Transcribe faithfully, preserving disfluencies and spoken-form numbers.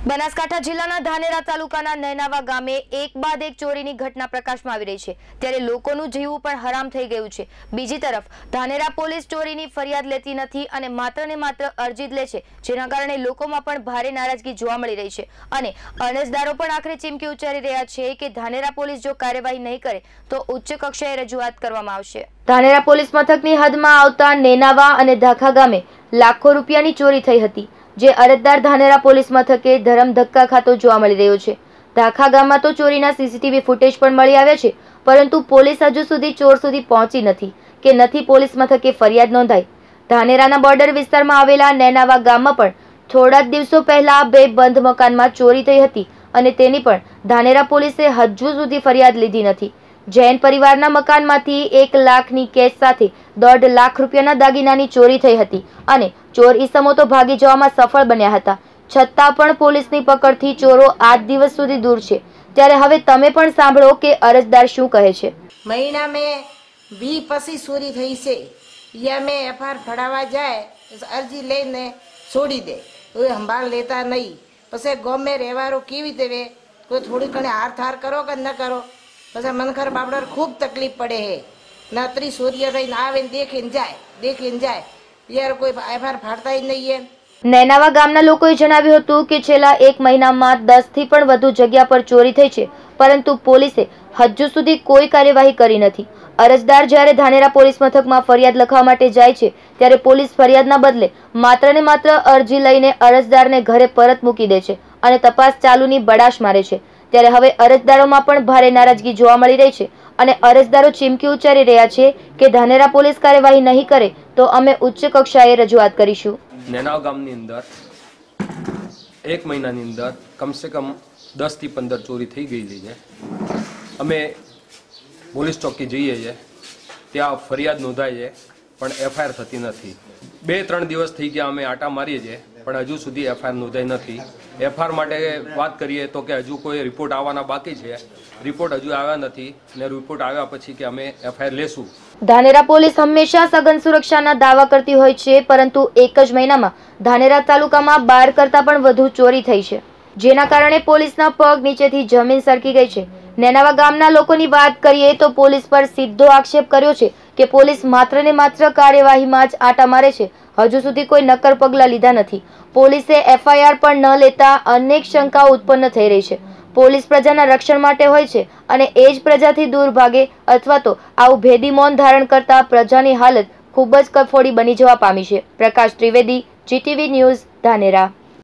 બનાસકાંઠા જિલ્લાના ધાનેરા તાલુકાના નૈનાવા ગામે એક બાદ એક ચોરીની ઘટના પ્રકાશમાં આવી રહી છે, ત્યારે લોકોનું જીવવું પણ હરામ થઈ ગયું છે। બીજી તરફ ધાનેરા પોલીસ ચોરીની ફરિયાદ લેતી નથી અને માત્ર ને માત્ર અરજી જ લે છે, જેના કારણે લોકોમાં પણ ભારે નારાજગી જોવા મળી રહી છે અને અરજદારો પણ આખરે ચીમકી ઉચ્ચારી રહ્યા છે કે ધાનેરા પોલીસ જો કાર્યવાહી નહીં કરે તો ઉચ્ચ કક્ષાએ રજૂઆત કરવામાં આવશે। ધાનેરા પોલીસ મથકની હદમાં આવતા નૈનાવા અને ધાખા ગામે લાખો રૂપિયાની ચોરી થઈ હતી, જે અરજદાર ધાનેરા પોલીસ મથકે ધરમ ધક્કા ખાતો જોવા મળી રહ્યો છે। ધાખા ગામમાં તો ચોરીના સીસીટીવી ફૂટેજ પણ મળી આવ્યા છે, પરંતુ પોલીસ હજુ સુધી ચોર સુધી પહોંચી નથી કે નથી પોલીસ મથકે ફરિયાદ નોંધાઈ। ધાનેરાના બોર્ડર વિસ્તારમાં આવેલા નૈનાવા ગામમાં પણ થોડા દિવસો પહેલા બે બંધ મકાનમાં ચોરી થઈ હતી અને તેની પણ ધાનેરા પોલીસે હજુ સુધી ફરિયાદ લીધી નથી। જૈન પરિવારના મકાનમાંથી એક લાખની કેશ સાથે દોઢ લાખ રૂપિયાના દાગીનાની ચોરી થઈ હતી અને ચોર ઈસમો તો ભાગી જવામાં સફળ બન્યા હતા, છતાં પણ પોલીસની પકડથી ચોરો આજ દિવસ સુધી દૂર છે। ત્યારે હવે તમે પણ સાંભળો કે અરજદાર શું કહે છે। મહિના મેં વી પછી ચોરી થઈ છે, યા મેં એફઆર ફડાવવા જાય અરજી લઈને છોડી દે, કોઈ સંભાળ લેતા નહીં। પછી ગમે રહેવારો કેવી રીતે કોઈ થોડી ઘણી હાર થાર કરો કે ન કરો, પછી મનખર બાપડર ખૂબ તકલીફ પડે છે। નતરી સૂર્ય રહીને આવે ને દેખીને જાય દેખીને જાય યાર, કોઈ એફઆર ફાડતા જ નહીં। નૈનાવા ગામના લોકોએ જણાવ્યું હતું કે છેલ્લા એક મહિનામાં દસ થી પણ વધુ જગ્યા પર ચોરી થઈ છે, પરંતુ પોલીસે હજુ સુધી કોઈ કાર્યવાહી કરી નથી। અરજદાર જ્યારે ધાનેરા પોલીસ મથકમાં ફરિયાદ લખવા માટે જાય છે, ત્યારે પોલીસ ફરિયાદના બદલે માત્ર ને માત્ર અરજી લઈને અરજદારને ઘરે પરત મૂકી દે છે અને તપાસ ચાલુની બડાશ મારે છે। ત્યારે હવે અરજદારોમાં પણ ભારે નારાજગી જોવા મળી રહી છે અને અરજદારો ચીમકી ઉચ્ચારી રહ્યા છે કે ધાનેરા પોલીસ કાર્યવાહી નહીં કરે તો અમે ઉચ્ચ કક્ષાએ રજૂઆત કરીશું। નૈનાવા ગામની અંદર એક મહિનાની અંદર કમસે કમ દસ થી પંદર ચોરી થઈ ગયેલી છે। અમે પોલીસ ચોકી જઈએ છીએ, ત્યાં ફરિયાદ નોંધાય છે પણ એફઆઈઆર થતી નથી। બે ત્રણ દિવસ થઈ ગયા અમે આટા મારીએ છીએ પણ હજુ સુધી એફઆઈઆર નોંધાઈ નથી। એફઆઈઆર માટે વાત કરીએ તો કે હજુ કોઈ રિપોર્ટ આવવાના બાકી છે, રિપોર્ટ હજુ આવ્યા નથી અને રિપોર્ટ આવ્યા પછી કે અમે એફઆઈઆર લેશું। ધાનેરા પોલીસ હંમેશા સઘન સુરક્ષાના દાવા કરતી હોય છે, પરંતુ એક જ મહિનામાં ધાનેરા તાલુકામાં બાર કરતા પણ વધુ ચોરી થઈ છે, જેના કારણે પોલીસના પગ નીચેથી જમીન સરકી ગઈ છે। નૈનાવા ગામના લોકોની વાત કરીએ તો પોલીસ પર સીધો આક્ષેપ કર્યો છે કે પોલીસ માત્ર ને માત્ર કાર્યવાહીમાં જ આટા મારે છે, હજુ સુધી કોઈ નક્કર પગલાં લીધા નથી। પોલીસે એફઆઈઆર પણ ન લેતા અનેક શંકાઓ ઉત્પન્ન થઈ રહી છે। પોલીસ પ્રજાના રક્ષણ માટે હોય છે અને એ જ પ્રજાથી દૂર ભાગે અથવા તો આવું ભેદી મૌન ધારણ કરતા પ્રજાની હાલત ખૂબ જ કફોડી બની જવા પામી છે। Prakash Trivedi, GTV news, Dhanera.